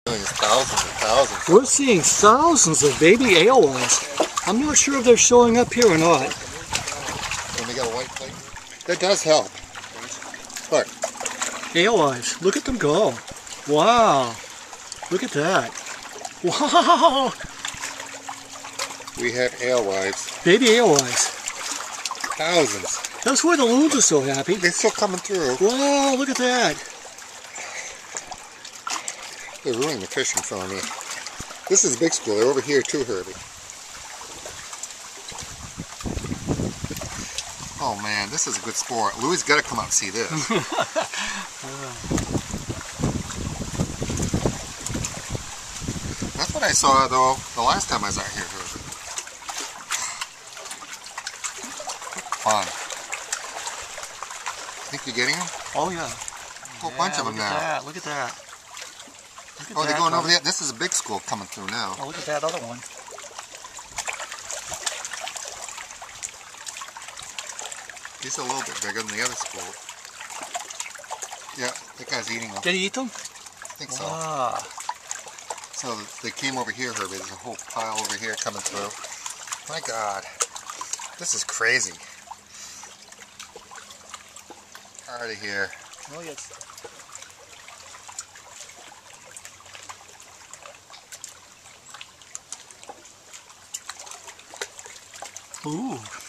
There's thousands and thousands. We're seeing thousands of baby alewives. I'm not sure if they're showing up here or not. And they got a white plate. That does help. Look. Alewives. Look at them go. Wow. Look at that. Wow. We have alewives. Baby alewives. Thousands. That's why the loons are so happy. They're still coming through. Wow, look at that. They're ruining the fishing for me. This is a big school. They're over here too, Herbie. Oh man, this is a good sport. Louie's got to come out and see this. That's what I saw though the last time I was out here, Herbie. Fun. Think you're getting them? Oh yeah. A whole bunch of them now. Look at that. Look at Oh, that they're going one. over there. This is a big school coming through now. Oh, look at that other one. These are a little bit bigger than the other school. Yeah, that guy's eating them. Did he eat them? I think so. Ah. So they came over here, Herbie. There's a whole pile over here coming through. My God. This is crazy. Out of here. Oh yes. Ooh.